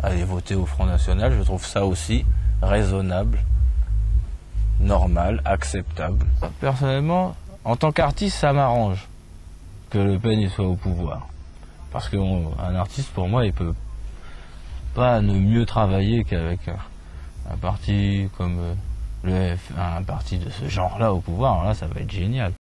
aller voter au Front National. Je trouve ça aussi raisonnable, normal, acceptable. Personnellement, en tant qu'artiste, ça m'arrange que Le Pen il soit au pouvoir. Parce qu'un artiste, pour moi, il peut pas ne mieux travailler qu'avec un parti comme un parti de ce genre-là au pouvoir. Alors là, ça va être génial.